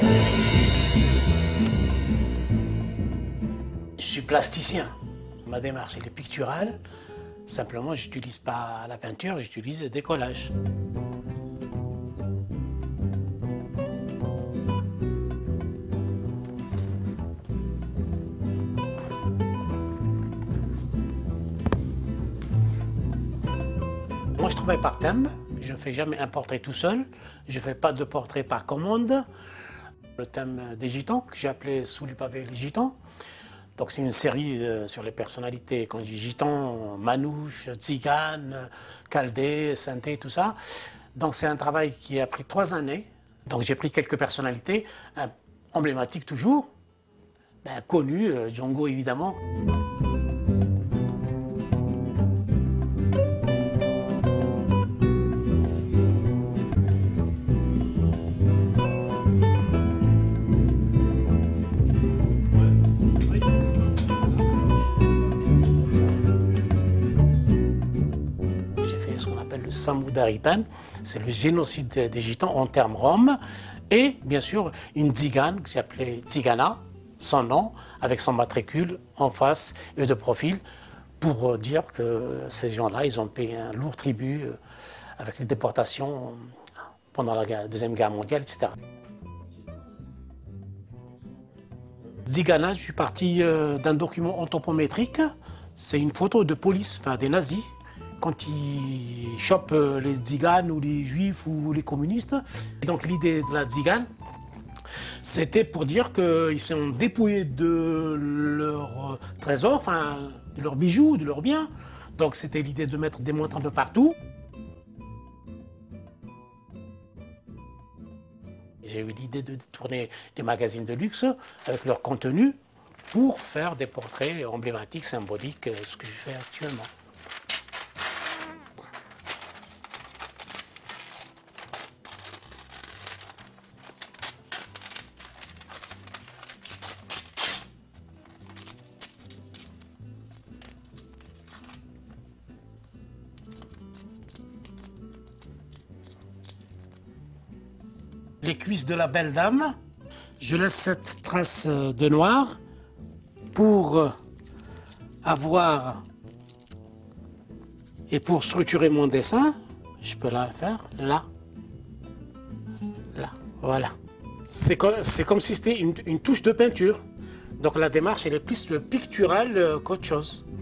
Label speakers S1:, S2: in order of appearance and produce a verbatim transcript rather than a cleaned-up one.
S1: Je suis plasticien. Ma démarche elle est picturale. Simplement, je n'utilise pas la peinture, j'utilise des collages. Moi, je travaille par thème. Je ne fais jamais un portrait tout seul. Je ne fais pas de portrait par commande. Le thème des gitans, que j'ai appelé Sous les pavés les gitans. Donc c'est une série euh, sur les personnalités. Quand je dis gitans, manouche, tzigane, chaldée, synthé, tout ça. Donc c'est un travail qui a pris trois années. Donc j'ai pris quelques personnalités, euh, emblématiques toujours, ben, connues, euh, Django évidemment. Le Samudaripen, c'est le génocide des Gitans en termes roms, et bien sûr une tzigane qui s'appelait Tzigana, son nom, avec son matricule en face et de profil, pour dire que ces gens-là, ils ont payé un lourd tribut avec les déportations pendant la Deuxième Guerre mondiale, et cetera. Tzigana, je suis parti d'un document anthropométrique, c'est une photo de police, enfin des nazis, quand ils chopent les tziganes ou les juifs ou les communistes. Et donc l'idée de la tzigane, c'était pour dire qu'ils sont dépouillés de leurs trésors, enfin de leurs bijoux, de leurs biens. Donc c'était l'idée de mettre des montres un peu partout. J'ai eu l'idée de tourner des magazines de luxe avec leur contenu pour faire des portraits emblématiques, symboliques, ce que je fais actuellement. Les cuisses de la belle dame, je laisse cette trace de noir pour avoir et pour structurer mon dessin. Je peux la faire là, là, voilà. C'est comme, c'est comme si c'était une, une touche de peinture. Donc la démarche elle est plus picturale qu'autre chose.